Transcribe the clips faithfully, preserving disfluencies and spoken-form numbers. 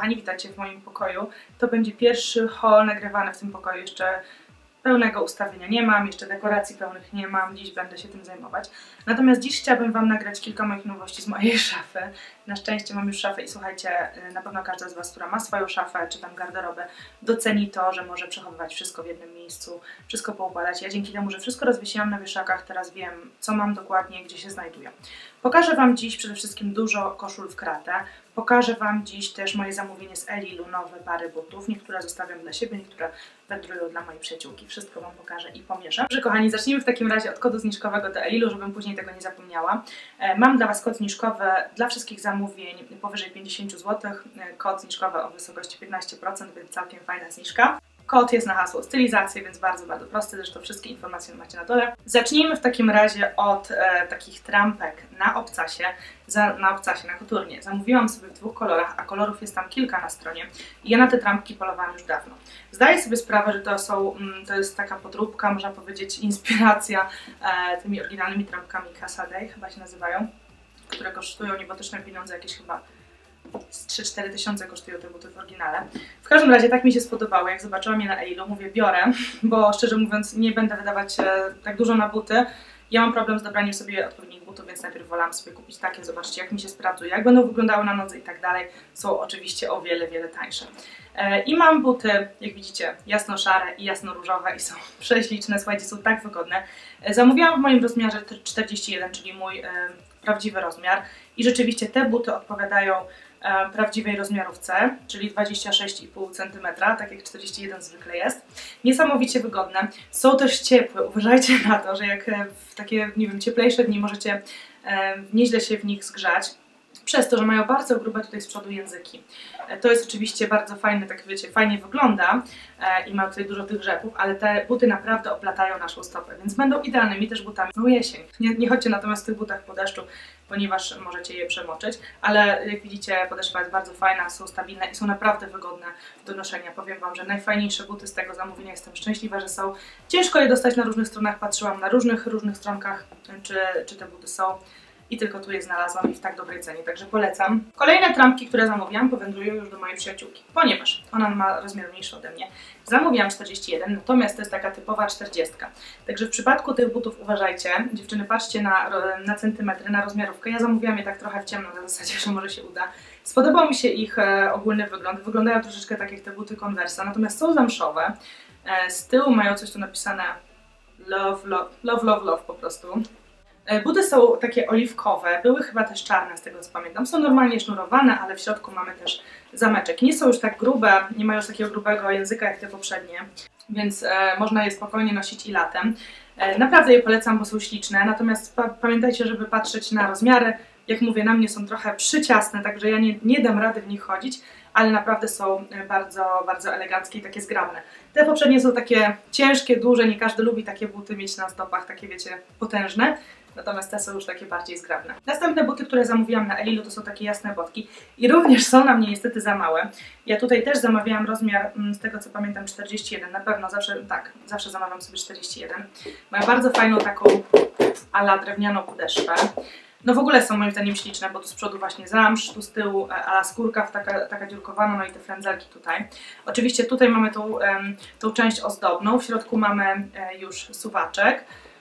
kochani, witajcie w moim pokoju. To będzie pierwszy haul nagrywany w tym pokoju. Jeszcze pełnego ustawienia nie mam, jeszcze dekoracji pełnych nie mam, dziś będę się tym zajmować. Natomiast dziś chciałabym Wam nagrać kilka moich nowości z mojej szafy. Na szczęście mam już szafę i słuchajcie, na pewno każda z Was, która ma swoją szafę czy tam garderobę, doceni to, że może przechowywać wszystko w jednym miejscu, wszystko poukładać. Ja dzięki temu, że wszystko rozwiesiłam na wieszakach, teraz wiem, co mam dokładnie, gdzie się znajduje. Pokażę Wam dziś przede wszystkim dużo koszul w kratę. Pokażę Wam dziś też moje zamówienie z Elilu, nowe pary butów. Niektóre zostawiam dla siebie, niektóre wędrują dla mojej przyjaciółki. Wszystko Wam pokażę i pomieszam. Dobrze, kochani, zacznijmy w takim razie od kodu zniżkowego do Elilu, żebym później tego nie zapomniała. Mam dla Was kod zniżkowy dla wszystkich zamówień powyżej pięćdziesięciu złotych. Kod zniżkowy o wysokości piętnaście procent, więc całkiem fajna zniżka. Kod jest na hasło stylizację, więc bardzo, bardzo prosty, zresztą wszystkie informacje macie na dole. Zacznijmy w takim razie od e, takich trampek na obcasie, za, na obcasie, na koturnie. Zamówiłam sobie w dwóch kolorach, a kolorów jest tam kilka na stronie i ja na te trampki polowałam już dawno. Zdaję sobie sprawę, że to są, mm, to jest taka podróbka, można powiedzieć inspiracja e, tymi oryginalnymi trampkami Casa Dei, chyba się nazywają, które kosztują niebotyczne pieniądze, jakieś chyba z trzy cztery tysiące kosztują te buty w oryginale. W każdym razie tak mi się spodobało, jak zobaczyłam je na Elilu, mówię biorę, bo szczerze mówiąc nie będę wydawać e, tak dużo na buty. Ja mam problem z dobraniem sobie odpowiednich butów, więc najpierw wolałam sobie kupić takie, zobaczcie jak mi się sprawdzają, jak będą wyglądały na nodze i tak dalej. Są oczywiście o wiele, wiele tańsze. E, I mam buty, jak widzicie, jasno-szare i jasno-różowe i są prześliczne, słuchajcie, są tak wygodne. E, zamówiłam w moim rozmiarze czterdzieści jeden, czyli mój e, prawdziwy rozmiar i rzeczywiście te buty odpowiadają e, prawdziwej rozmiarówce, czyli dwadzieścia sześć i pół centymetra, tak jak czterdzieści jeden zwykle jest. Niesamowicie wygodne. Są też ciepłe. Uważajcie na to, że jak w takie, nie wiem, cieplejsze dni możecie e, nieźle się w nich zgrzać, przez to, że mają bardzo grube tutaj z przodu języki. To jest oczywiście bardzo fajne, tak wiecie, fajnie wygląda e, i ma tutaj dużo tych grzepów, ale te buty naprawdę oplatają naszą stopę, więc będą idealnymi też butami na jesień. Nie, nie chodźcie natomiast w tych butach po deszczu, ponieważ możecie je przemoczyć, ale jak widzicie, podeszwa jest bardzo fajna, są stabilne i są naprawdę wygodne do noszenia. Powiem Wam, że najfajniejsze buty z tego zamówienia, jestem szczęśliwa, że są. Ciężko je dostać na różnych stronach, patrzyłam na różnych, różnych stronkach, czy, czy te buty są. I tylko tu je znalazłam i w tak dobrej cenie, także polecam. Kolejne trampki, które zamówiłam, powędrują już do mojej przyjaciółki, ponieważ ona ma rozmiar mniejszy ode mnie. Zamówiłam czterdzieści jeden, natomiast to jest taka typowa czterdziestka. Także w przypadku tych butów uważajcie, dziewczyny, patrzcie na, na centymetry, na rozmiarówkę. Ja zamówiłam je tak trochę w ciemno, na zasadzie, że może się uda. Spodobał mi się ich e, ogólny wygląd, wyglądają troszeczkę tak jak te buty Conversa, natomiast są zamszowe. E, z tyłu mają coś tu napisane love, love, love, love, love po prostu. Buty są takie oliwkowe, były chyba też czarne z tego co pamiętam. Są normalnie sznurowane, ale w środku mamy też zameczek. Nie są już tak grube, nie mają już takiego grubego języka jak te poprzednie, więc e, można je spokojnie nosić i latem. E, naprawdę je polecam, bo są śliczne, natomiast pa pamiętajcie, żeby patrzeć na rozmiary. Jak mówię, na mnie są trochę przyciasne, także ja nie, nie dam rady w nich chodzić, ale naprawdę są bardzo, bardzo eleganckie i takie zgrabne. Te poprzednie są takie ciężkie, duże, nie każdy lubi takie buty mieć na stopach, takie wiecie, potężne. Natomiast te są już takie bardziej zgrabne. Następne buty, które zamówiłam na Elilu, to są takie jasne botki i również są na mnie niestety za małe. Ja tutaj też zamawiałam rozmiar, z tego co pamiętam, czterdzieści jeden, na pewno zawsze, tak, zawsze zamawiam sobie czterdzieści jeden. Mają bardzo fajną taką ala drewnianą podeszwę. No w ogóle są moim zdaniem śliczne, bo tu z przodu właśnie zamsz, tu z tyłu ala skórka taka, taka dziurkowana, no i te frędzelki tutaj. Oczywiście tutaj mamy tą, um, tą część ozdobną, w środku mamy um, już suwaczek.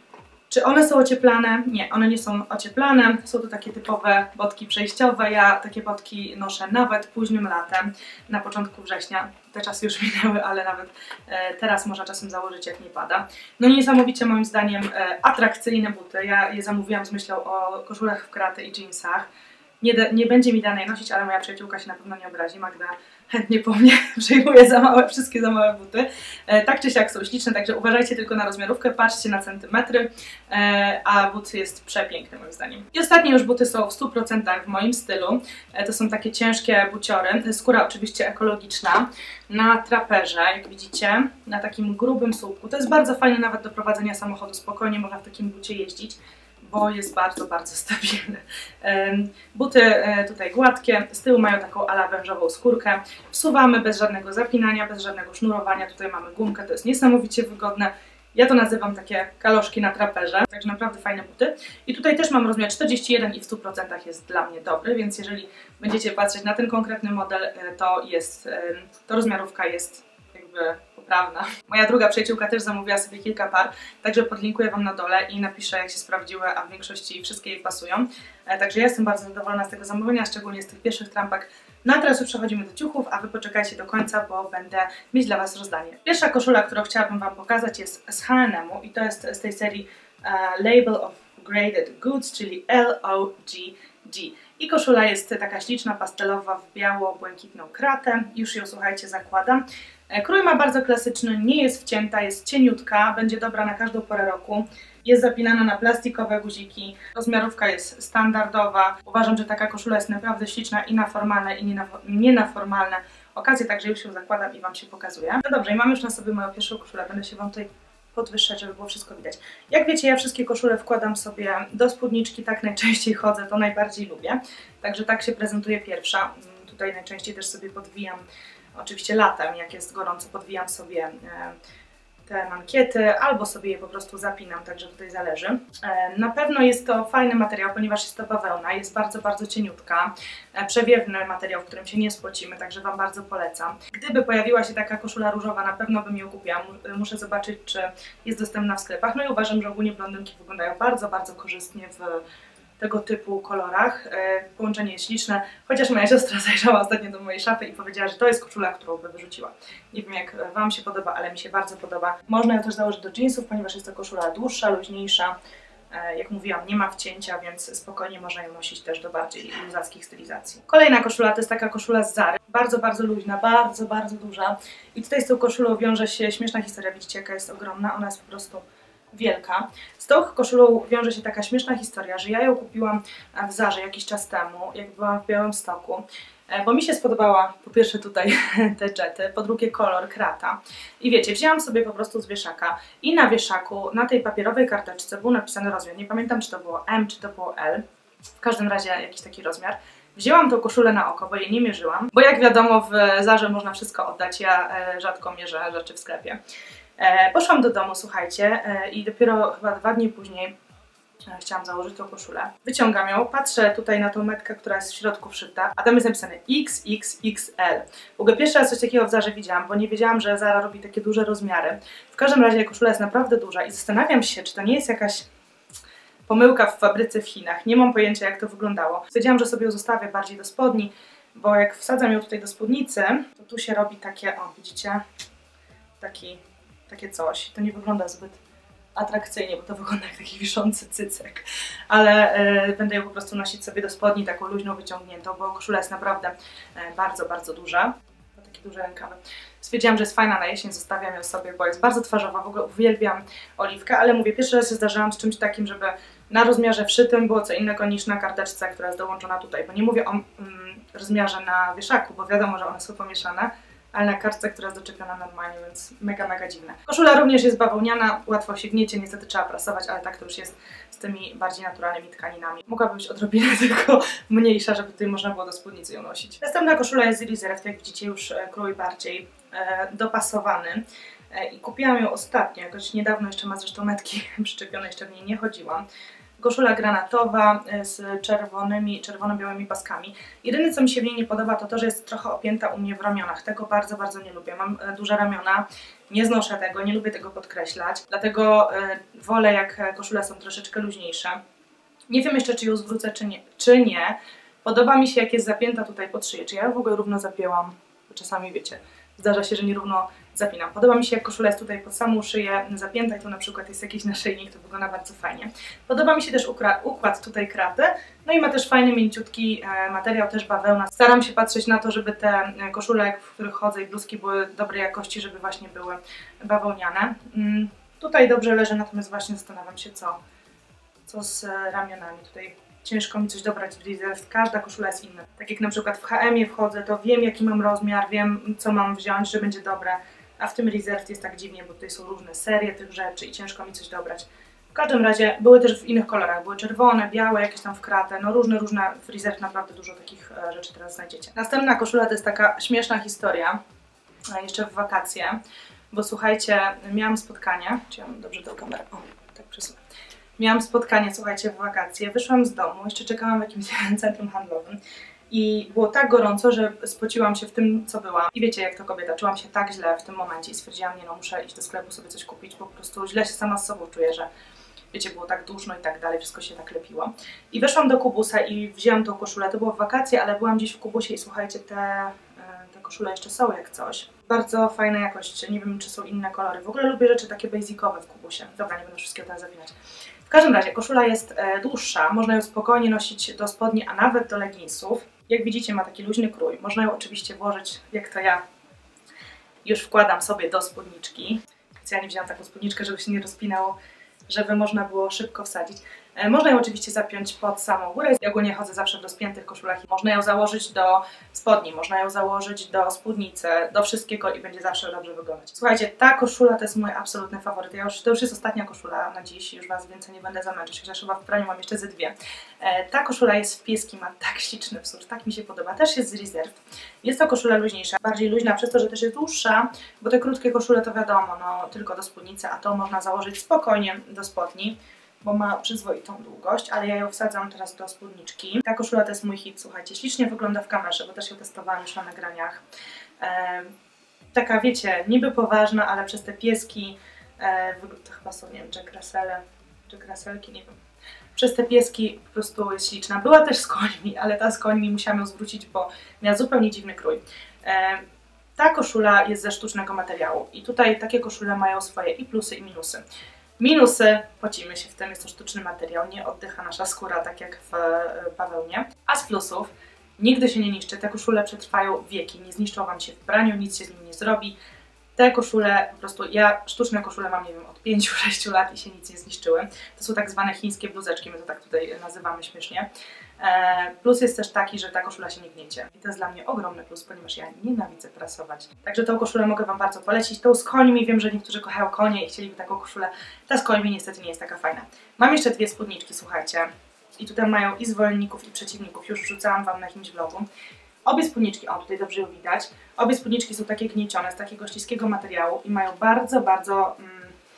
Czy one są ocieplane? Nie, one nie są ocieplane. Są to takie typowe botki przejściowe. Ja takie botki noszę nawet późnym latem, na początku września. Te czasy już minęły, ale nawet e, teraz można czasem założyć, jak nie pada. No niesamowicie moim zdaniem e, atrakcyjne buty. Ja je zamówiłam z myślą o koszulach w kraty i jeansach. Nie, nie będzie mi danej nosić, ale moja przyjaciółka się na pewno nie obrazi. Magda chętnie po mnie przejmuje za małe, wszystkie za małe buty. E, tak czy siak są śliczne, także uważajcie tylko na rozmiarówkę, patrzcie na centymetry, e, a but jest przepiękny moim zdaniem. I ostatnie już buty są w stu procentach w moim stylu. E, to są takie ciężkie buciory, skóra oczywiście ekologiczna, na traperze, jak widzicie, na takim grubym słupku. To jest bardzo fajne nawet do prowadzenia samochodu, spokojnie można w takim bucie jeździć, bo jest bardzo, bardzo stabilny. Buty tutaj gładkie, z tyłu mają taką ala wężową skórkę. Wsuwamy bez żadnego zapinania, bez żadnego sznurowania. Tutaj mamy gumkę, to jest niesamowicie wygodne Ja to nazywam takie kaloszki na traperze, także naprawdę fajne buty. I tutaj też mam rozmiar czterdzieści jeden i w stu procentach jest dla mnie dobry, więc jeżeli będziecie patrzeć na ten konkretny model, to jest, to rozmiarówka jest jakby poprawna. Moja druga przyjaciółka też zamówiła sobie kilka par, także podlinkuję Wam na dole i napiszę, jak się sprawdziły, a w większości wszystkie jej pasują. Także ja jestem bardzo zadowolona z tego zamówienia, szczególnie z tych pierwszych trampek. No a teraz już przechodzimy do ciuchów, a Wy poczekajcie do końca, bo będę mieć dla Was rozdanie. Pierwsza koszula, którą chciałabym Wam pokazać, jest z H and M i to jest z tej serii uh, Label of Graded Goods, czyli L O G G. I koszula jest taka śliczna, pastelowa w biało-błękitną kratę. Już ją, słuchajcie, zakładam. Krój ma bardzo klasyczny, nie jest wcięta, jest cieniutka, będzie dobra na każdą porę roku. Jest zapinana na plastikowe guziki, rozmiarówka jest standardowa. Uważam, że taka koszula jest naprawdę śliczna i na formalne, i nie na, nie na formalne okazje, także już ją zakładam i Wam się pokazuję. No dobrze, i mam już na sobie moją pierwszą koszulę, będę się Wam tutaj podwyższać, żeby było wszystko widać. Jak wiecie, ja wszystkie koszule wkładam sobie do spódniczki, tak najczęściej chodzę, to najbardziej lubię. Także tak się prezentuje pierwsza. Tutaj najczęściej też sobie podwijam, oczywiście latem, jak jest gorąco, podwijam sobie te mankiety, albo sobie je po prostu zapinam, także tutaj zależy. Na pewno jest to fajny materiał, ponieważ jest to bawełna, jest bardzo, bardzo cieniutka, przewiewny materiał, w którym się nie spocimy, także Wam bardzo polecam. Gdyby pojawiła się taka koszula różowa, na pewno bym ją kupiła. Muszę zobaczyć, czy jest dostępna w sklepach. No i uważam, że ogólnie blondynki wyglądają bardzo, bardzo korzystnie w tego typu kolorach. Połączenie jest śliczne, chociaż moja siostra zajrzała ostatnio do mojej szafy i powiedziała, że to jest koszula, którą by wyrzuciła. Nie wiem, jak Wam się podoba, ale mi się bardzo podoba. Można ją też założyć do jeansów, ponieważ jest to koszula dłuższa, luźniejsza. Jak mówiłam, nie ma wcięcia, więc spokojnie można ją nosić też do bardziej luzackich stylizacji. Kolejna koszula to jest taka koszula z Zary. Bardzo, bardzo luźna, bardzo, bardzo duża. I tutaj z tą koszulą wiąże się śmieszna historia. Widzicie, jaka jest ogromna? Ona jest po prostu wielka. Z tą koszulą wiąże się taka śmieszna historia, że ja ją kupiłam w Zarze jakiś czas temu, jak byłam w Białymstoku, bo mi się spodobała po pierwsze tutaj te dżety, po drugie kolor krata. I wiecie, wzięłam sobie po prostu z wieszaka i na wieszaku, na tej papierowej karteczce był napisany rozmiar. Nie pamiętam, czy to było M, czy to było L. W każdym razie jakiś taki rozmiar. Wzięłam tą koszulę na oko, bo jej nie mierzyłam, bo jak wiadomo w Zarze można wszystko oddać, ja rzadko mierzę rzeczy w sklepie. E, poszłam do domu, słuchajcie, e, i dopiero chyba dwa dni później e, chciałam założyć tą koszulę. Wyciągam ją, patrzę tutaj na tą metkę, która jest w środku wszyta, a tam jest napisane X X X L. W ogóle pierwszy raz coś takiego w Zarze widziałam, bo nie wiedziałam, że Zara robi takie duże rozmiary. W każdym razie koszula jest naprawdę duża i zastanawiam się, czy to nie jest jakaś pomyłka w fabryce w Chinach. Nie mam pojęcia, jak to wyglądało. Stwierdziłam, że sobie ją zostawię bardziej do spodni, bo jak wsadzam ją tutaj do spódnicy, to tu się robi takie, o widzicie, taki takie coś. To nie wygląda zbyt atrakcyjnie, bo to wygląda jak taki wiszący cycek. Ale e, będę ją po prostu nosić sobie do spodni, taką luźną, wyciągniętą, bo koszula jest naprawdę e, bardzo, bardzo duża. Ma takie duże rękawy. Stwierdziłam, że jest fajna na jesień, zostawiam ją sobie, bo jest bardzo twarzowa. W ogóle uwielbiam oliwkę, ale mówię, pierwszy raz się zdarzyłam z czymś takim, żeby na rozmiarze wszytym było co innego niż na karteczce, która jest dołączona tutaj. Bo nie mówię o mm, rozmiarze na wieszaku, bo wiadomo, że one są pomieszane, ale na kartce, która jest doczepiona normalnie, więc mega, mega dziwne. Koszula również jest bawełniana, łatwo się gniecie, niestety trzeba prasować, ale tak to już jest z tymi bardziej naturalnymi tkaninami. Mogłaby być odrobinę tylko mniejsza, żeby tutaj można było do spódnicy ją nosić. Następna koszula jest z Reserve, jak widzicie już krój bardziej e, dopasowany. E, I kupiłam ją ostatnio, jakoś niedawno jeszcze ma zresztą metki przyczepione, jeszcze w niej nie chodziłam. Koszula granatowa z czerwonymi, czerwono-białymi paskami. Jedyne, co mi się w niej nie podoba, to to, że jest trochę opięta u mnie w ramionach. Tego bardzo, bardzo nie lubię. Mam duże ramiona, nie znoszę tego, nie lubię tego podkreślać. Dlatego wolę, jak koszule są troszeczkę luźniejsze. Nie wiem jeszcze, czy ją zwrócę, czy nie. Czy nie. Podoba mi się, jak jest zapięta tutaj pod szyję. Czy ja ją w ogóle równo zapięłam? Bo czasami, wiecie, zdarza się, że nierówno zapinam. Podoba mi się, jak koszula jest tutaj pod samą szyję zapięta i tu na przykład jest jakiś naszyjnik, to wygląda bardzo fajnie. Podoba mi się też układ tutaj kraty, no i ma też fajny, mięciutki e, materiał, też bawełna. Staram się patrzeć na to, żeby te koszule, w których chodzę, i bluzki były dobrej jakości, żeby właśnie były bawełniane. Mm, tutaj dobrze leży, natomiast właśnie zastanawiam się, co, co z ramionami. Tutaj ciężko mi coś dobrać w Reserve, każda koszula jest inna. Tak jak na przykład w H and M wchodzę, to wiem, jaki mam rozmiar, wiem, co mam wziąć, że będzie dobre. A w tym Reserve jest tak dziwnie, bo tutaj są różne serie tych rzeczy i ciężko mi coś dobrać. W każdym razie były też w innych kolorach, były czerwone, białe, jakieś tam w kratę, no różne, różne, w Reserve naprawdę dużo takich rzeczy teraz znajdziecie. Następna koszula to jest taka śmieszna historia, jeszcze w wakacje, bo słuchajcie, miałam spotkanie, czy ja mam dobrze tę kamerę, o, tak przesunę. Miałam spotkanie, słuchajcie, w wakacje, wyszłam z domu, jeszcze czekałam w jakimś centrum handlowym i było tak gorąco, że spociłam się w tym, co byłam. I wiecie, jak to kobieta, czułam się tak źle w tym momencie i stwierdziłam, nie no, muszę iść do sklepu sobie coś kupić, po prostu źle się sama z sobą czuję, że wiecie, było tak duszno i tak dalej, wszystko się tak lepiło. I weszłam do Kubusa i wzięłam tą koszulę, to było w wakacje, ale byłam gdzieś w Kubusie i słuchajcie, te, te koszule jeszcze są jak coś. Bardzo fajna jakość, nie wiem, czy są inne kolory. W ogóle lubię rzeczy takie basicowe w Kubusie. Dobra, nie będę wszystkiego teraz zawinać. W każdym razie, koszula jest e, dłuższa, można ją spokojnie nosić do spodni, a nawet do leginsów. Jak widzicie, ma taki luźny krój. Można ją oczywiście włożyć, jak to ja już wkładam sobie do spódniczki. Specjalnie wzięłam taką spódniczkę, żeby się nie rozpinało, żeby można było szybko wsadzić. E, można ją oczywiście zapiąć pod samą górę. Ja ogólnie chodzę zawsze w rozpiętych koszulach. Można ją założyć do spodni, można ją założyć do spódnicy, do wszystkiego i będzie zawsze dobrze wyglądać. Słuchajcie, ta koszula to jest mój absolutny faworyt. Ja już, to już jest ostatnia koszula na dziś, już Was więcej nie będę zamęczyć, chociaż chyba w praniu mam jeszcze ze dwie. E, ta koszula jest w pieski, ma tak śliczny wzór, tak mi się podoba. Też jest z Reserve. Jest to koszula luźniejsza, bardziej luźna przez to, że też jest dłuższa, bo te krótkie koszule to wiadomo, no tylko do spódnicy, a to można założyć spokojnie do spodni, bo ma przyzwoitą długość, ale ja ją wsadzam teraz do spódniczki. Ta koszula to jest mój hit, słuchajcie, ślicznie wygląda w kamerze, bo też ją testowałam już na nagraniach. E, taka, wiecie, niby poważna, ale przez te pieski, e, to chyba są, nie wiem, Jack Russelle, Jack Russelki, nie wiem. Przez te pieski po prostu jest śliczna. Była też z końmi, ale ta z końmi musiałam ją zwrócić, bo miała zupełnie dziwny krój. E, ta koszula jest ze sztucznego materiału i tutaj takie koszule mają swoje i plusy, i minusy. Minusy, pocimy się w tym, jest to sztuczny materiał, nie oddycha nasza skóra tak jak w bawełnie. A z plusów, nigdy się nie niszczy, te koszule przetrwają wieki, nie zniszczą Wam się w praniu, nic się z nimi nie zrobi. Te koszule, po prostu ja sztuczne koszule mam, nie wiem, od pięciu sześciu lat i się nic nie zniszczyły. To są tak zwane chińskie bluzeczki, my to tak tutaj nazywamy śmiesznie. Plus jest też taki, że ta koszula się nie gniecie. I to jest dla mnie ogromny plus, ponieważ ja nienawidzę prasować. Także tą koszulę mogę Wam bardzo polecić. Tą z końmi, wiem, że niektórzy kochają konie i chcieliby taką koszulę. Ta z końmi niestety nie jest taka fajna. Mam jeszcze dwie spódniczki, słuchajcie. I tutaj mają i zwolenników, i przeciwników. Już wrzucałam Wam na jakimś vlogu. Obie spódniczki, o tutaj dobrze ją widać, obie spódniczki są takie gniecione, z takiego śliskiego materiału i mają bardzo, bardzo mm,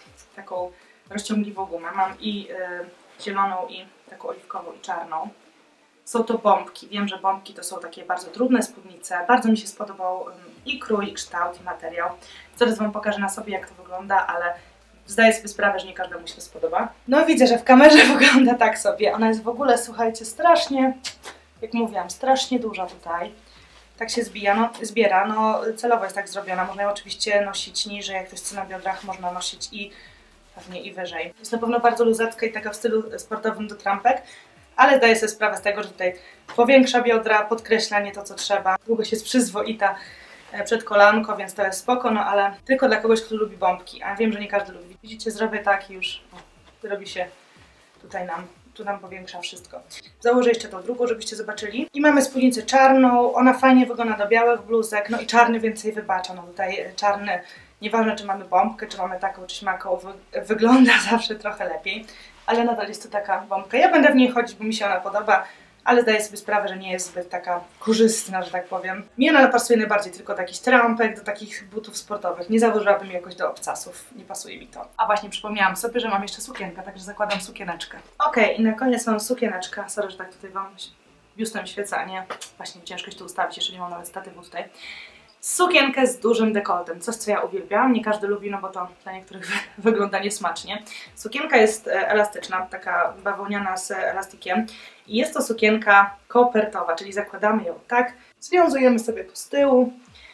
taką rozciągliwą gumę. Mam i y, zieloną, i taką oliwkową, i czarną. Są to bombki. Wiem, że bombki to są takie bardzo trudne spódnice. Bardzo mi się spodobał um, i krój, i kształt, i materiał. Zaraz Wam pokażę na sobie, jak to wygląda, ale zdaję sobie sprawę, że nie każdemu się to spodoba. No widzę, że w kamerze wygląda tak sobie. Ona jest w ogóle, słuchajcie, strasznie, jak mówiłam, strasznie duża tutaj. Tak się zbija, no, zbiera, no celowo jest tak zrobiona. Można ją oczywiście nosić niżej, jak to jest na biodrach, można nosić i pewnie i wyżej. Jest na pewno bardzo luzacka i taka w stylu sportowym do trampek, ale zdaję sobie sprawę z tego, że tutaj powiększa biodra, podkreśla nie to, co trzeba. Długość jest przyzwoita przed kolanko, więc to jest spoko, no ale tylko dla kogoś, kto lubi bombki, a wiem, że nie każdy lubi. Widzicie, zrobię tak i już o, robi się tutaj nam, tu nam powiększa wszystko. Założę jeszcze tą drugą, żebyście zobaczyli. I mamy spódnicę czarną, ona fajnie wygląda do białych bluzek, no i czarny więcej wybacza, no tutaj czarny, nieważne czy mamy bombkę, czy mamy taką, czy śmaką, wy wygląda zawsze trochę lepiej, ale nadal jest to taka bombka. Ja będę w niej chodzić, bo mi się ona podoba, ale zdaję sobie sprawę, że nie jest zbyt taka korzystna, że tak powiem. Mi ona pasuje najbardziej tylko do jakichś trampek, do takich butów sportowych. Nie założyłabym jakoś do obcasów, nie pasuje mi to. A właśnie przypomniałam sobie, że mam jeszcze sukienkę, także zakładam sukieneczkę. Okej, okay, i na koniec mam sukieneczkę. Sorry, że tak tutaj Wam biustem świecę, a nie właśnie ciężko się tu ustawić, jeszcze nie mam nawet statywu tutaj. Sukienkę z dużym dekoltem, coś co ja uwielbiam, nie każdy lubi, no bo to dla niektórych wygląda niesmacznie. Sukienka jest elastyczna, taka bawełniana z elastikiem i jest to sukienka kopertowa, czyli zakładamy ją tak, związujemy sobie tu z tyłu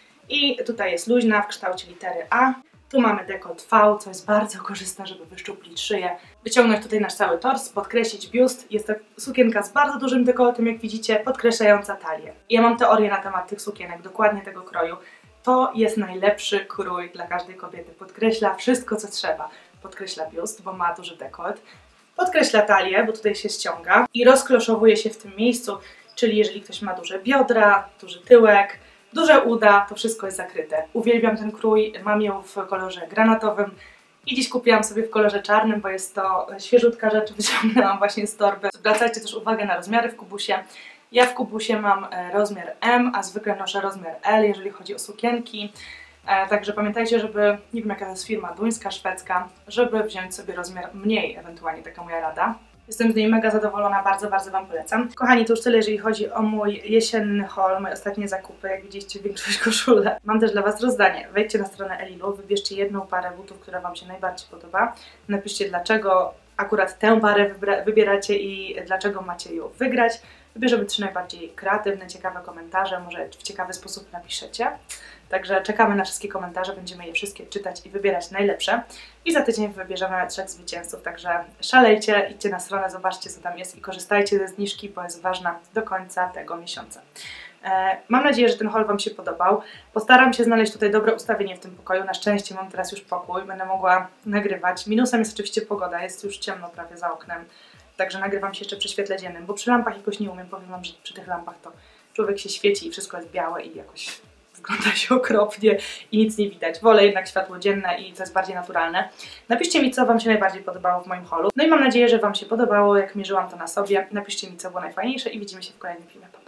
i tutaj jest luźna w kształcie litery A. Tu mamy dekolt V, co jest bardzo korzystne, żeby wyszczuplić szyję, wyciągnąć tutaj nasz cały tors, podkreślić biust. Jest to sukienka z bardzo dużym dekoltem, jak widzicie, podkreślająca talię. Ja mam teorię na temat tych sukienek, dokładnie tego kroju. To jest najlepszy krój dla każdej kobiety. Podkreśla wszystko, co trzeba. Podkreśla biust, bo ma duży dekolt. Podkreśla talię, bo tutaj się ściąga i rozkloszowuje się w tym miejscu, czyli jeżeli ktoś ma duże biodra, duży tyłek, duże uda, to wszystko jest zakryte. Uwielbiam ten krój, mam ją w kolorze granatowym i dziś kupiłam sobie w kolorze czarnym, bo jest to świeżutka rzecz, wyciągnęłam właśnie z torby. Zwracajcie też uwagę na rozmiary w Kubusie. Ja w Kubusie mam rozmiar M, a zwykle noszę rozmiar L, jeżeli chodzi o sukienki. E, także pamiętajcie, żeby, nie wiem jaka to jest firma, duńska, szwedzka, żeby wziąć sobie rozmiar mniej, ewentualnie taka moja rada. Jestem z niej mega zadowolona, bardzo, bardzo Wam polecam. Kochani, to już tyle, jeżeli chodzi o mój jesienny haul, moje ostatnie zakupy. Jak widzieliście, większość koszule. Mam też dla Was rozdanie. Wejdźcie na stronę Elilu, wybierzcie jedną parę butów, która Wam się najbardziej podoba. Napiszcie, dlaczego akurat tę parę wybieracie i dlaczego macie ją wygrać. Wybierzemy trzy najbardziej kreatywne, ciekawe komentarze, może w ciekawy sposób napiszecie. Także czekamy na wszystkie komentarze, będziemy je wszystkie czytać i wybierać najlepsze. I za tydzień wybierzemy trzech zwycięzców, także szalejcie, idźcie na stronę, zobaczcie co tam jest i korzystajcie ze zniżki, bo jest ważna do końca tego miesiąca. E, mam nadzieję, że ten haul Wam się podobał. Postaram się znaleźć tutaj dobre ustawienie w tym pokoju. Na szczęście mam teraz już pokój, będę mogła nagrywać. Minusem jest oczywiście pogoda, jest już ciemno prawie za oknem. Także nagrywam się jeszcze przy świetle dziennym, bo przy lampach jakoś nie umiem. Powiem Wam, że przy tych lampach to człowiek się świeci i wszystko jest białe i jakoś wygląda się okropnie i nic nie widać. Wolę jednak światło dzienne i to jest bardziej naturalne. Napiszcie mi, co Wam się najbardziej podobało w moim haulu. No i mam nadzieję, że Wam się podobało, jak mierzyłam to na sobie. Napiszcie mi, co było najfajniejsze i widzimy się w kolejnym filmie.